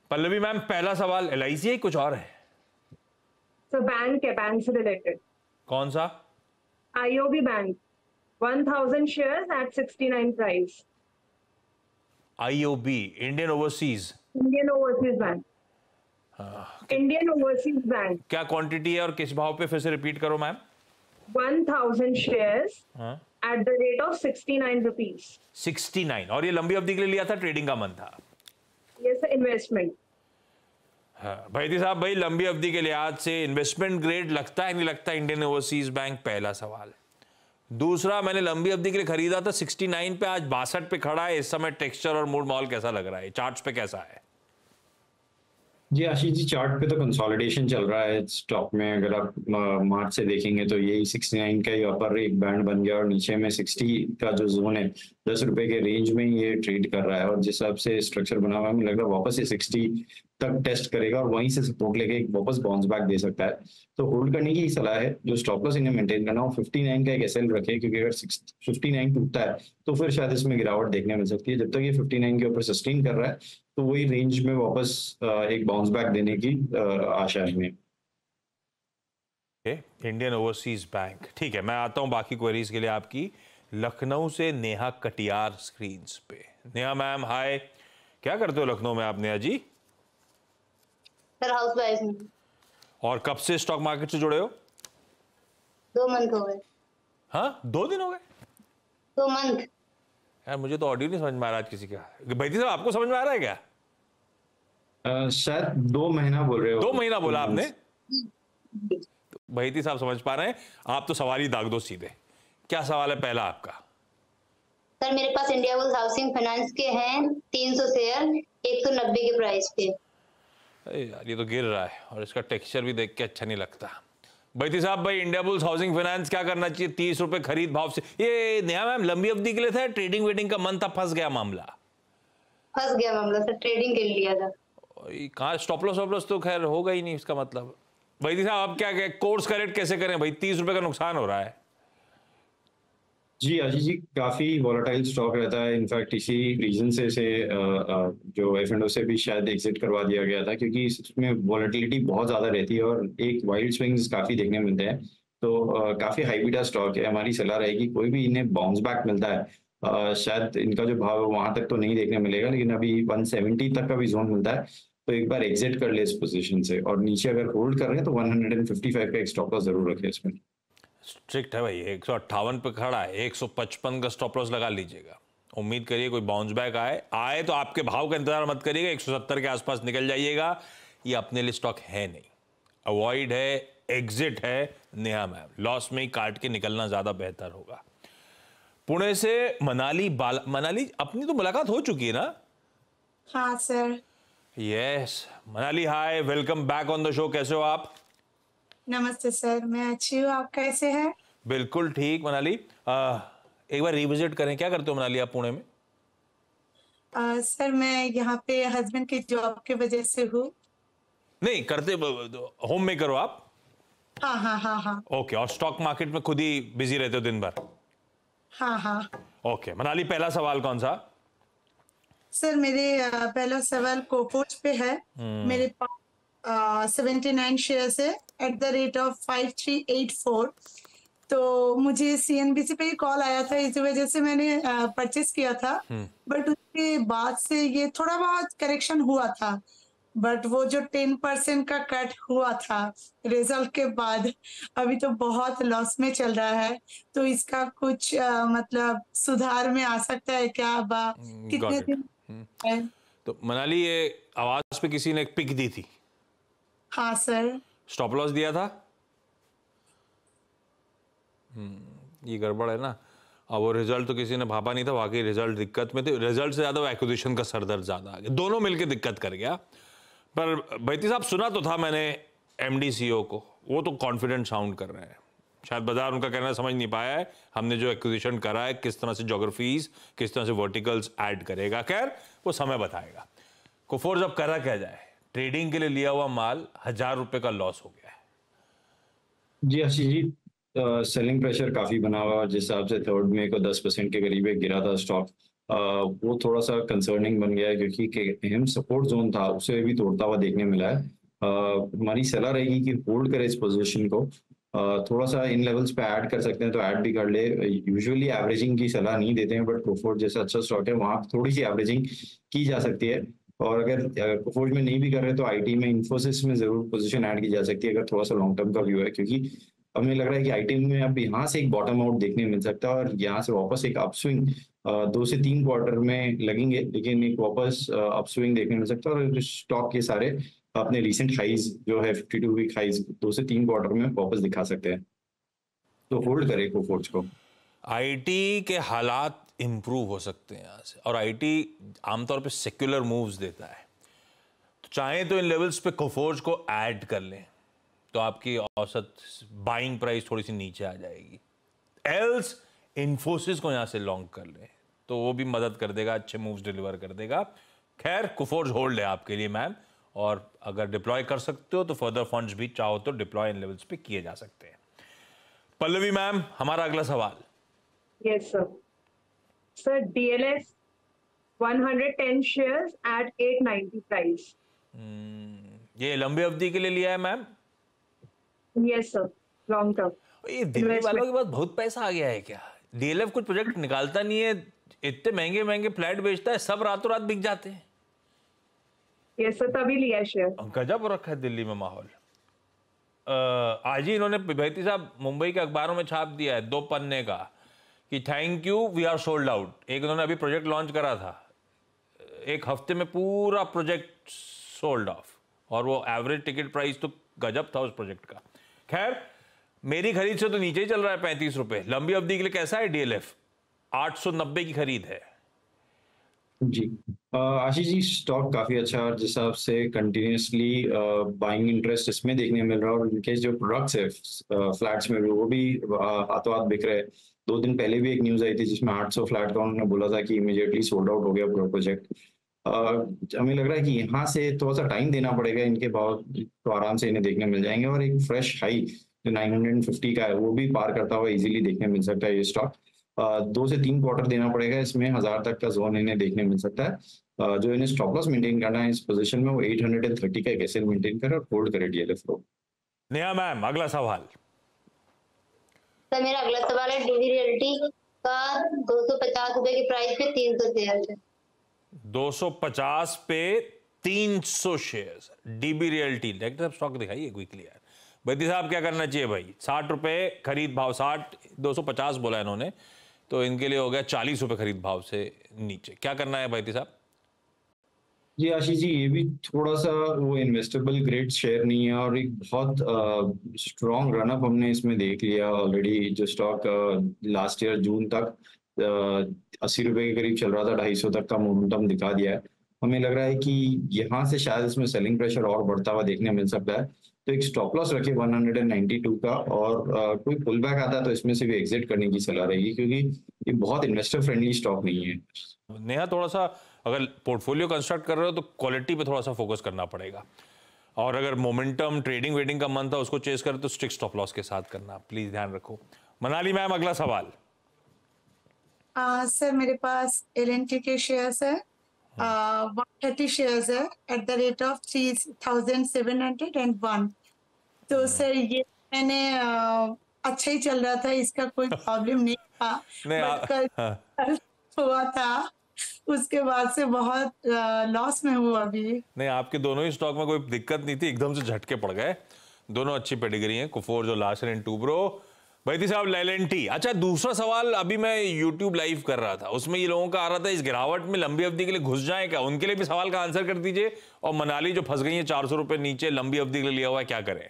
Pallavi ma'am, पहला सवाल LIC है कुछ और है? तो बैंक है, बैंक से रिलेटेड। कौन सा? IOB bank, 1000 shares at 69 price। IOB, Indian Overseas. Indian Overseas bank. Indian Overseas bank. क्या क्वांटिटी है और किस भाव पे, फिर से रिपीट करो ma'am. 1000 shares at the rate of 69 rupees। 69। और ये लंबी अवधि के लिए लिया था, ट्रेडिंग का मन था? ये सर इन्वेस्टमेंट। हाँ भाई साहब, भाई लंबी अवधि के लिहाज से इन्वेस्टमेंट ग्रेड लगता है नहीं लगता इंडियन ओवरसीज बैंक, पहला सवाल। दूसरा, मैंने लंबी अवधि के लिए खरीदा था 69 पे, आज 62 पे खड़ा है। इस समय टेक्सचर और मूड माहौल कैसा लग रहा है, चार्ट्स पे कैसा है? जी आशीष जी, चार्ट पे तो कंसोलिडेशन चल रहा है स्टॉक में। अगर आप मार्च से देखेंगे तो यही 69 का ही अपर एक बैंड बन गया और नीचे में 60 का जो जोन है, 10 रुपए के रेंज में ये ट्रेड कर रहा है। और जिस हिसाब से स्ट्रक्चर बना हुआ है, मुझे लग रहा है वापस ये 60 तक टेस्ट करेगा और वहीं से सपोर्ट लेके वापस बाउंस बैक दे सकता है। तो होल्ड करने की सलाह है। जो स्टॉप लॉस इन्हें मेंटेन करना हो 59 का एक SL रखे, क्योंकि अगर 59 टूटता है तो फिर शायद इसमें गिरावट देखने मिल सकती है। जब तक ये 59 के ऊपर सस्टेन कर रहा है तो वही रेंज में वापस एक बाउंस बैक देने की आशा है हमें। इंडियन ओवरसीज बैंक, ठीक है। मैं आता हूं बाकी क्वेरीज के लिए आपकी। लखनऊ से नेहा कटियार स्क्रीन्स पे। नेहा मैम हाय, क्या करते हो लखनऊ में आप Neha ji? Sir housewife हूं। और कब से स्टॉक मार्केट से जुड़े हो? 2 मंथ हो गए। हाँ 2 दिन हो गए? 2 मंथ। यार मुझे तो ऑडियो नहीं समझ में आ रहा आज किसी का। भाई साहब आपको समझ में आ रहा है क्या? शायद 2 महीना बोल रहे हो। 2 महीना बोला आपने? भाई साहब समझ पा रहे हैं? आप तो सवाल ही दाग दो सीधे। क्या सवाल है पहला आपका? सर मेरे पास इंडियाबुल्स हाउसिंग फाइनेंस के हैं 300 शेयर 190 के प्राइस पे। अरे यार ये तो गिर रहा है और इसका टेक्सचर भी देख के अच्छा नहीं लगता। भाई साहब, भाई इंडियाबुल्स हाउसिंग फाइनेंस क्या करना चाहिए? 30 रुपए खरीद भाव से। ये नेहा मैम लंबी अवधि के लिए था, ट्रेडिंग वेडिंग का मन था, फंस गया मामला? फंस गया मामला सर, ट्रेडिंग के लिए लिया था। कहाँ स्टॉप लॉस तो खैर होगा ही नहीं इसका मतलब। भाई साहब अब क्या कोर्स करेक्ट कैसे करें भाई? 30 रुपए का नुकसान हो रहा है। जी आशीष जी, काफी वॉलेटाइल स्टॉक रहता है। इनफैक्ट इसी रीजन से इसे जो F&O से भी शायद एग्जिट करवा दिया गया था, क्योंकि इसमें वॉलेटिलिटी बहुत ज्यादा रहती है और एक वाइल्ड स्विंग्स काफी देखने मिलते हैं। तो काफी हाई बीटा स्टॉक है। हमारी सलाह रहेगी कोई भी इन्हें बाउंस बैक मिलता है, शायद इनका जो भाव है वहां तक तो नहीं देखने मिलेगा, लेकिन अभी 170 तक का भी जोन मिलता है तो एक बार एग्जिट कर ले इस पोजीशन से। और नीचे अगर होल्ड कर रहे हैं तो 155 का एक स्टॉप लॉस जरूर रखें इसमें। स्ट्रिक्ट है भाई, 158 पे खड़ा है, 155 का स्टॉप लॉस लगा लीजिएगा। उम्मीद करिए कोई बाउंस बैक आए तो आपके भाव का इंतजार मत करिएगा, 170 के आसपास निकल जाइएगा। ये अपने लिए स्टॉक है नहीं, अवॉइड है, एग्जिट है। नेहा मैम लॉस में ही काट के निकलना ज्यादा बेहतर होगा। पुणे से मनाली मनाली, अपनी तो मुलाकात हो चुकी है ना? हाँ sir. Yes Manali hi, welcome back on the show. कैसे हो आप? नमस्ते सर, मैं अच्छी हूँ, आप कैसे हैं? बिल्कुल ठीक मनाली। एक बार रिविजिट करें, क्या करते हो मनाली आप पुणे में? सर मैं यहाँ पे हस्बैंड की जॉब की वजह से हूँ। नहीं करते, होम मेकर हो आप? हाँ हाँ हाँ हाँ। ओके, और स्टॉक मार्केट में खुद ही बिजी रहते हो दिन भर? हाँ हाँ। ओके मनाली, पहला सवाल कौन सा? सर मेरे पहला सवाल कोफोर्ज पे है। मेरे पास 79 शेयर्स है एट द रेट ऑफ 5384। तो मुझे CNBC पे ही कॉल आया था, इसी वजह से मैंने परचेस किया था। बट उसके बाद से ये थोड़ा बहुत करेक्शन हुआ था, बट वो जो 10% का कट हुआ था रिजल्ट के बाद, अभी तो बहुत लॉस में चल रहा है। तो इसका कुछ मतलब सुधार में आ सकता है क्या? कितने दिन है? तो मनाली ये आवाज पे किसी ने एक पिक दी थी? हाँ सर। स्टॉप लॉस दिया था? ये गड़बड़ है ना। अब वो रिजल्ट तो किसी ने भापा नहीं था, वाकई रिजल्ट दिक्कत में थे। रिजल्ट से ज्यादा वो एक्विजिशन का सरदर्द ज्यादा आ गया, दोनों मिलकर दिक्कत कर गया। पर बैती साहब सुना तो था मैंने MD CEO को, वो तो कॉन्फिडेंट साउंड कर रहे हैं। शायद बाजार उनका कहना समझ नहीं पाया है। हमने जो एक्विजिशन करा है, किस तरह से ज्योग्राफीज, किस तरह से वर्टिकल्स ऐड करेगा, खैर वो समय बताएगा। कोफोर्ज अब करा क्या जाए? ट्रेडिंग के लिए लिया हुआ माल 1000 रुपए का लॉस हो गया है। जी आशीष जी, सेलिंग प्रेशर काफी बना हुआ, जिस हिसाब से 3 मई को 10% के करीब गिरा था स्टॉक। वो थोड़ा सा कंसर्निंग बन गया है, क्योंकि अहम सपोर्ट जोन था उसे भी तोड़ता हुआ देखने मिला है। हमारी सलाह रहेगी कि होल्ड करे इस पोजीशन को, थोड़ा सा इन लेवल्स पे ऐड कर सकते हैं तो ऐड भी कर ले। यूजुअली एवरेजिंग की सलाह नहीं देते हैं, बट कोफोर्ज जैसा अच्छा स्टॉक है वहाँ थोड़ी सी एवरेजिंग की जा सकती है। और अगर कोफोर्ज में नहीं भी कर रहे तो आईटी में, इन्फोसिस में जरूर पोजीशन ऐड की जा सकती है, अगर थोड़ा सा लॉन्ग टर्म का व्यू है, क्योंकि हमें लग रहा है कि आईटी में अब यहाँ से एक बॉटम आउट देखने मिल सकता है और यहाँ से वापस एक अपस्विंग 2 से 3 क्वार्टर में लगेंगे, लेकिन एक वापस अपस्विंग देखने मिल सकता है। और स्टॉक के सारे अपने रिसेंट हाइज जो है 52 वीक हाइज 2 से 3 क्वार्टर में वापस दिखा सकते हैं, तो होल्ड करे कोफोर्ज को। आईटी के हालात इंप्रूव हो सकते हैं यहाँ से, और आईटी आमतौर पे सेक्युलर मूव्स देता है, तो चाहे तो इन लेवल्स पे कोफोर्ज को ऐड कर लें तो आपकी औसत बाइंग प्राइस थोड़ी सी नीचे आ जाएगी। एल्स इन्फोसिस को यहाँ से लॉन्ग कर लें तो वो भी मदद कर देगा, अच्छे मूव्स डिलीवर कर देगा। खैर कोफोर्ज होल्ड है आपके लिए मैम, और अगर डिप्लॉय कर सकते हो तो फर्दर फंड्स भी चाहो तो डिप्लॉय इन लेवल्स पे किए जा सकते हैं। पल्लवी मैम, हमारा अगला सवाल। Yes, sir. Sir, DLF 110 shares at 890 price. ये लंबी अवधि के लिए लिया है ma'am? Yes, sir. Long term. ये दिल्ली वालों के पास बहुत पैसा आ गया है क्या? डीएलएफ कुछ प्रोजेक्ट निकालता नहीं है, इतने महंगे महंगे फ्लैट बेचता है, सब रातों रात बिक जाते हैं। Yes, sir. तभी लिया है शेयर। गजब रखा है दिल्ली में माहौल। आज ही इन्होंने भाईती साहब मुंबई के अखबारों में छाप दिया है 2 पन्ने का कि thank you we are sold out. एक इन्होंने अभी प्रोजेक्ट लॉन्च करा था, 1 हफ्ते में पूरा प्रोजेक्ट सोल्ड ऑफ, और वो एवरेज टिकट प्राइस तो गजब था उस प्रोजेक्ट का। खैर मेरी खरीद से तो नीचे ही चल रहा है 35 रुपए। लंबी अवधि के लिए कैसा है डीएलएफ? 890 की खरीद है जी। आशीष जी, स्टॉक काफी अच्छा है और जिस हिसाब से कंटिन्यूसली बाइंग इंटरेस्ट इसमें देखने मिल रहा है, और इनके जो प्रोडक्ट्स है फ्लैट्स में भी वो भी हाथों हाथ बिक रहे हैं। 2 दिन पहले भी एक न्यूज आई थी जिसमें 800 फ्लैट का उन्होंने बोला था कि इमीडिएटली सोल्ड आउट हो गया पूरा प्रोजेक्ट। हमें लग रहा है कि यहाँ से थोड़ा सा टाइम देना पड़ेगा, इनके भाव तो आराम से इन्हें देखने मिल जाएंगे, और एक फ्रेश हाई जो 950 का है वो भी पार करता हुआ इजीली देखने मिल सकता है ये स्टॉक। 2 से 3 क्वार्टर देना पड़ेगा, इसमें 1000 तक का जोन इन्हें देखने मिल सकता है। जो इन्हें स्टॉप लॉस मेंटेन करना है इस पोजीशन में वो 830 का कैसे मेंटेन करे और होल्ड करे डीएलएफ को। नेहा मैम, अगला सवाल। सर मेरा अगला सवाल है डीवी रियल्टी का 250 रुपए की प्राइस पे 300 शेयर है। 250 पे 300 शेयर्स डीबी रियल्टी। लेकिन स्टॉक दिखाइए क्विकली यार। बैदी साहब क्या करना चाहिए भाई? 60 रुपए खरीद भाव, 60 250 बोला इन्होंने, तो इनके लिए हो गया 40 रुपए खरीद भाव से नीचे। क्या करना है बैदी साहब? जी आशीष जी, ये भी थोड़ा सा वो इन्वेस्टेबल ग्रेड शेयर नहीं है, और एक बहुत स्ट्रॉन्ग रनअप हमने इसमें देख लिया ऑलरेडी। जो स्टॉक लास्ट ईयर जून तक 80 रुपए के करीब चल रहा था, 250 तक का मोमेंटम दिखा दिया है। हमें लग रहा है कि यहाँ से शायद इसमें सेलिंग प्रेशर और बढ़ता हुआ देखने मिल सकता है, तो एक स्टॉप लॉस रखे 192 का, और कोई पुल बैक आता है तो इसमें से भी एग्जिट करने की सलाह रहेगी, क्योंकि ये बहुत इन्वेस्टर फ्रेंडली स्टॉक नहीं है। नेहा, थोड़ा सा अगर पोर्टफोलियो कंस्ट्रक्ट कर रहे हो तो क्वालिटी पे थोड़ा सा फोकस करना पड़ेगा, और अगर मोमेंटम ट्रेडिंग वेडिंग का मन था उसको चेस करे तो स्ट्रिक्ट स्टॉप लॉस के साथ करना, प्लीज ध्यान रखो। मनाली मैम, अगला सवाल। सर मेरे पास एलएनटी के शेयर्स है, 130 शेयर्स है एट द रेट ऑफ 3701। तो सर ये मैंने अच्छा ही चल रहा था, इसका कोई प्रॉब्लम नहीं था, बट कल हुआ था उसके बाद से बहुत लॉस में हूँ अभी। नहीं, आपके दोनों ही स्टॉक में कोई दिक्कत नहीं थी, एकदम से झटके पड़ गए। दोनों अच्छी पेडिग्री हैं, कोफोर्ज और लार्सन एंड टूब्रो। बैदी साहब एलएनटी। अच्छा, दूसरा सवाल अभी मैं यूट्यूब लाइव कर रहा था, उसमें ये लोगों का आ रहा था इस गिरावट में लंबी अवधि के लिए घुस जाए क्या? उनके लिए भी सवाल का आंसर कर दीजिए। और मनाली जो फंस गई है 400 रुपए नीचे, लंबी अवधि के लिए लिया हुआ है, क्या करें?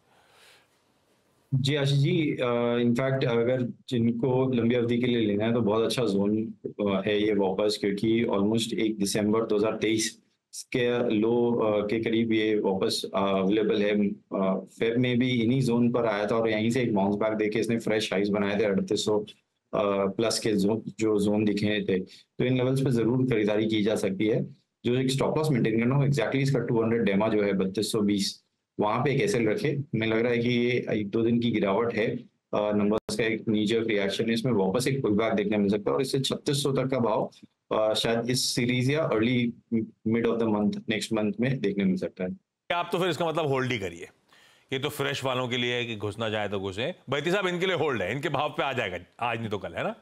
जी आशीष जी, इनफैक्ट अगर जिनको लंबी अवधि के लिए लेना है तो बहुत अच्छा जोन है ये वापस, क्योंकि ऑलमोस्ट 1 दिसंबर 2023 के लो के करीब ये वापस अवेलेबल है। फेब में भी इन्हीं जोन पर आया था और यहीं से एक बाउंस बैक देके इसने फ्रेश हाइज बनाए थे 3800 प्लस के जो जोन दिखे थे। तो इन लेवल्स पे जरूर खरीदारी की जा सकती है। जो एक स्टॉप लॉस मेंटेन करना हो एक्जैक्टली इसका 200 डेमा जो है 3220 वहां पे एक एसएल रखे। हमें लग रहा है कि ये 1-2 दिन की गिरावट है, नंबर्स का एक नीचे रिएक्शन है, इसमें वापस एक पुल बैक देखने मिल सकता है और इससे 3600 तक का भाव शायद इस सीरीज या early mid of the month next month में देखने मिल सकता है। आप तो फिर इसका मतलब होल्ड ही करिए, ये तो फ्रेश वालों के लिए है कि घुसना चाहे तो घुसे। बैती साहब इनके लिए होल्ड है, इनके भाव पे आ जाएगा आज नहीं तो कल, है ना?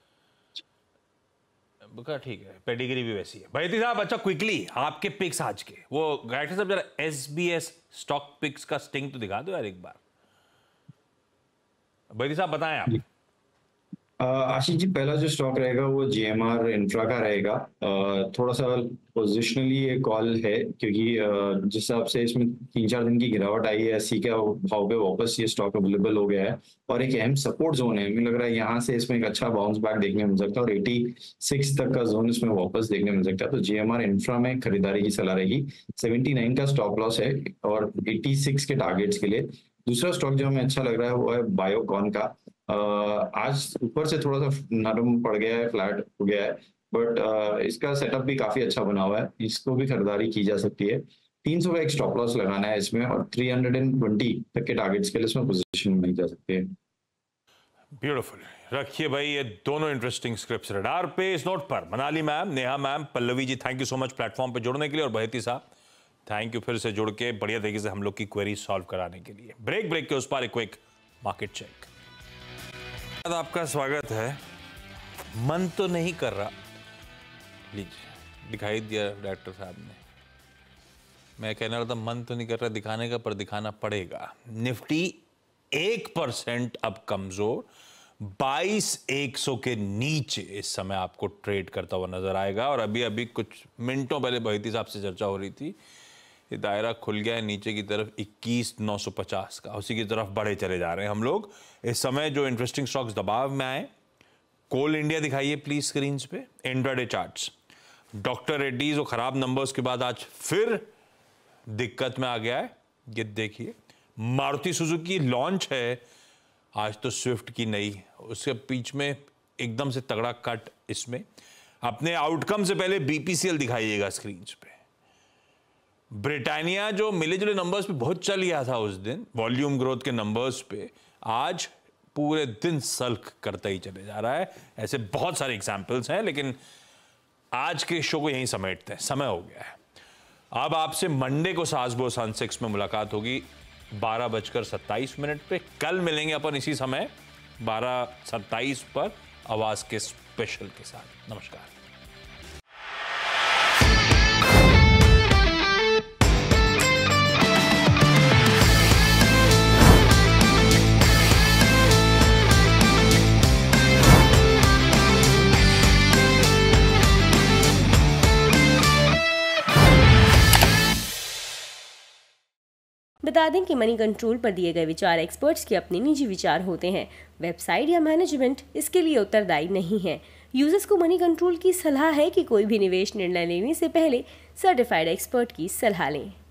ठीक है, पेडिग्री भी वैसी है। बैती साहब अच्छा क्विकली आपके पिक्स आज के, वो गायत्री साहब जरा SBS स्टॉक पिक्स का स्टिंग तो दिखा दो यार एक बार। बैती साहब बताएं आप। आशीष जी, पहला जो स्टॉक रहेगा वो GMR इंफ्रा का रहेगा। थोड़ा सा पोजिशनली ये कॉल है, क्योंकि जिस हिसाब से इसमें 3-4 दिन की गिरावट आई है, 80 के भाव पे वापस ये स्टॉक अवेलेबल हो गया है और एक अहम सपोर्ट जोन है। मुझे लग रहा है यहाँ से इसमें एक अच्छा बाउंस बैक देखने मिल सकता है और 86 तक का जोन इसमें वापस देखने मिल सकता है। तो GMR इंफ्रा में खरीदारी की सलाह रहेगी। 79 का स्टॉप लॉस है और 86 के टारगेट्स के लिए। दूसरा स्टॉक जो हमें अच्छा लग रहा है वो है बायोकॉन का। आज ऊपर से थोड़ा सा नरम पड़ गया है, फ्लैट हो गया है, बट इसका सेटअप भी काफी अच्छा बना हुआ है, इसको भी खरीदारी की जा सकती है। 300 का एक स्टॉप लॉस लगाना है इसमें और 320 तक के टारगेट्स के लिए इसमें पोजीशन बनाई जा सकती है। ब्यूटीफुल, रखिए भाई ये दोनों इंटरेस्टिंग स्क्रिप्ट्स रडार पे। इस नोट पर Manali ma'am, Neha ma'am, Pallavi ji, thank you so much platform पे जुड़ने के लिए, और बहती साहब थैंक यू फिर से जुड़ के बढ़िया तरीके से हम लोग की क्वेरी सॉल्व कराने के लिए। ब्रेक के उस पर एक क्विक मार्केट चेक। आपका स्वागत है। मन तो नहीं कर रहा, लीजिए दिखाई दिया डायरेक्टर साहब ने। मैं कहना रहा था मन तो नहीं कर रहा दिखाने का, पर दिखाना पड़ेगा। निफ्टी 1% अब कमजोर, 22,100 के नीचे इस समय आपको ट्रेड करता हुआ नजर आएगा। और अभी कुछ मिनटों पहले बहती साहब से चर्चा हो रही थी, ये दायरा खुल गया है नीचे की तरफ 21,950 का, उसी की तरफ बढ़े चले जा रहे हैं हम लोग। इस समय जो इंटरेस्टिंग स्टॉक्स दबाव में आए, कोल इंडिया दिखाइए प्लीज स्क्रीन पे, इंट्राडे चार्ट्स। डॉक्टर रेड्डीज वो खराब नंबर्स के बाद आज फिर दिक्कत में आ गया है, ये देखिए। मारुति सुजुकी लॉन्च है आज, तो स्विफ्ट की नई, उसके बीच में एकदम से तगड़ा कट। इसमें अपने आउटकम से पहले BPCL दिखाइएगा स्क्रीन पे। ब्रिटानिया जो मिले जुले नंबर्स पे बहुत चल गया था उस दिन, वॉल्यूम ग्रोथ के नंबर्स पे, आज पूरे दिन सल्क करता ही चले जा रहा है। ऐसे बहुत सारे एग्जांपल्स हैं, लेकिन आज के शो को यहीं समेटते हैं, समय हो गया है। अब आपसे मंडे को सासबो सनसेक्स में मुलाकात होगी 12:27 पे। कल मिलेंगे अपन इसी समय 12:27 पर आवाज के स्पेशल के साथ। नमस्कार। बता दें कि मनी कंट्रोल पर दिए गए विचार एक्सपर्ट्स के अपने निजी विचार होते हैं। वेबसाइट या मैनेजमेंट इसके लिए उत्तरदायी नहीं है। यूजर्स को मनी कंट्रोल की सलाह है कि कोई भी निवेश निर्णय लेने से पहले सर्टिफाइड एक्सपर्ट की सलाह लें।